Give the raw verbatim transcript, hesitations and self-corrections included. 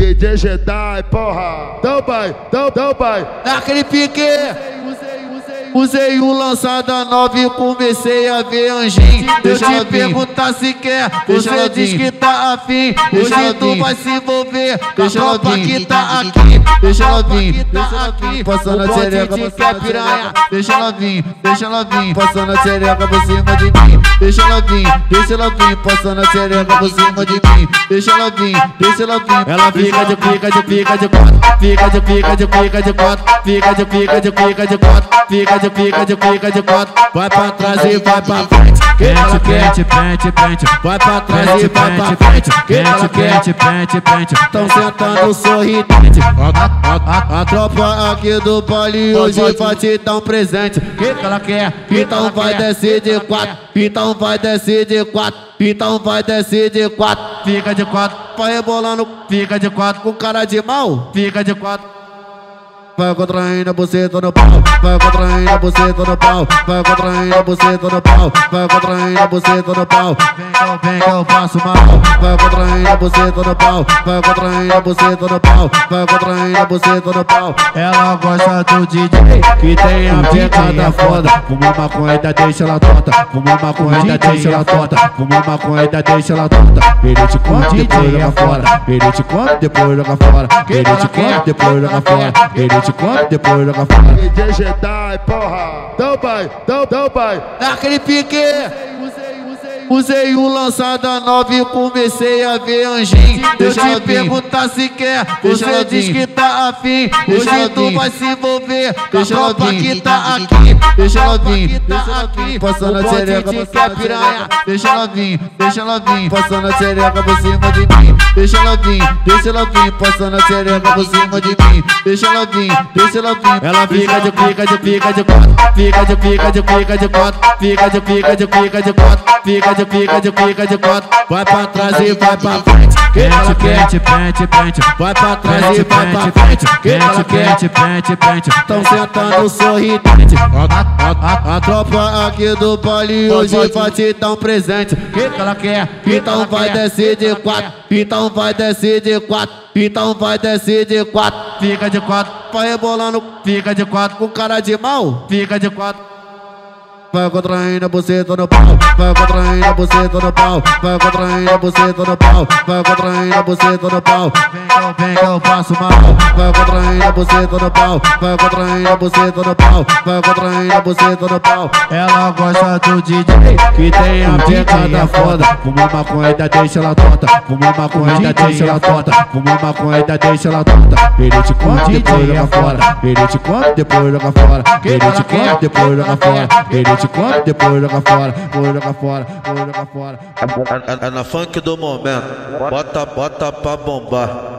D J Jedi, porra. Dá o pai, dá, dá o pai. Naquele pique. Usei o lançada nova e comecei a ver anjinho. Deixa eu te perguntar se quer, você diz que tá afim. Hoje tu vai se envolver com a tropa que tá aqui. Deixa ela vir, deixa ela vir, passando a xereca, você quer piranha. Deixa ela vir, deixa ela vir, passando a xereca por cima de mim. Deixa ela vir, deixa ela vir, passando a xereca por cima de mim. Deixa ela vir, deixa ela vir. Ela fica de pica, de pica, de quatro. Fica de pica, de pica, de quatro. Fica de pica, de pica, de quatro. Fica de pica, de pica, de quatro. Vai pra trás e vai pra frente. Ela quer, pente, pente, pente. Vai pra trás e vai pra frente. Ela quer, pente, pente, pente. Tão sentando sorridente. A, a, a tropa aqui do baile hoje vai te dar um presente. Que que ela quer? Então vai descer de quatro. Então vai descer de quatro. Então vai descer de quatro. Fica de quatro, vai rebolando. Fica de quatro com cara de mal. Fica de quatro. Vai contraindo a buceta no pau, vai contraindo a buceta no pau, vai contraindo a buceta no pau, vai contraindo a buceta no pau. Vem que eu, vem que eu passo mal. Vai contraindo a buceta no pau, vai contraindo a buceta no pau, vai contraindo a buceta no pau. Ela gosta do D J que tem a pegada foda. Fuma maconha ainda deixa ela torta, fuma maconha ainda deixa ela torta, fuma maconha ainda deixa ela torta. Ele te come, depois joga fora. Ele te come, depois joga fora. Ele te come, depois joga fora. Ele te come, depois joga fora. D J Jedi, porra. Dá o pai, dá, dá o pai. Naquele pique. Usei o lançada nova e comecei a ver anjinho. Deixa eu te perguntar se quer, você diz que tá afim. Hoje tu vai se envolver com a tropa que tá aqui. Deixa ela vir, deixa ela vir, passando a xereca, você quer piranha. Deixa ela vir, deixa ela vir, passando a xereca por cima de mim. Deixa ela vir, deixa ela vir, passando a xereca por cima de mim. Deixa ela vir, deixa ela vir. Ela fica de pica, de pica, de quatro. Fica de pica, de pica, de quatro. Fica de pica, de pica, de quatro. Fica de pica, de pica, de quatro. Vai pra trás e vai pra frente. Ela quer, pente, pente, pente. Vai pra trás e vai pra frente. Ela quer, pente, pente, pente. Tão sentando sorridente. A, a, a, a tropa aqui do baile hoje vai te dar um presente. Que que ela quer? Então vai descer de quatro. Então vai descer de quatro. Então vai descer de quatro. Fica de quatro, vai rebolando. Fica de quatro com cara de mal. Fica de quatro. Vai contraindo a buceta no pau, vai contraindo a buceta no pau, vai contraindo a buceta no pau, vai contraindo a buceta no pau. Vem que eu, vem que eu passo mal. Vai contraindo a buceta no pau, vai contraindo a buceta no pau, vai contraindo a buceta no pau. Ela gosta do D J que tem a pegada foda. Fuma maconha ainda deixa ela torta, fuma maconha ainda deixa ela torta, fuma maconha ainda deixa ela torta. Ele te come, depois joga fora. Ele te come, depois joga fora. Ele te come, depois joga fora. Ele te come, depois joga fora, depois joga fora, depois joga fora. É, é, é na funk do momento, bota, bota pra bombar.